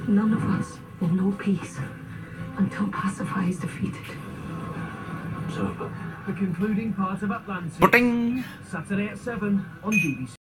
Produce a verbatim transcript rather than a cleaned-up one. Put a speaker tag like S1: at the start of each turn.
S1: None of us will know peace until Pacify is defeated.
S2: So, the concluding part of Atlantis.
S3: Puting.
S2: Saturday at seven on B B C.